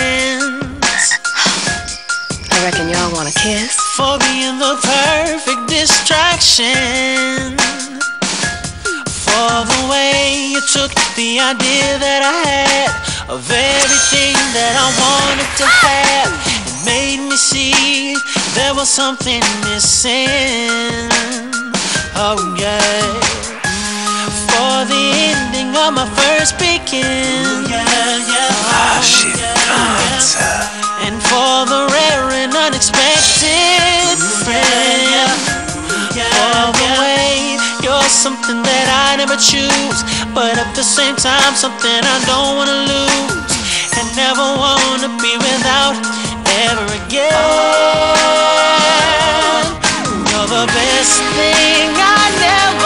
I reckon y'all wanna kiss? For being the perfect distraction. For the way you took the idea that I had of everything that I wanted to have. It made me see there was something missing. Oh yeah. For the ending of my first begin. Ah, shit. And for the rare and unexpected friend. For the way you're something that I never choose, but at the same time something I don't wanna lose, and never wanna be without ever again. You're the best thing I never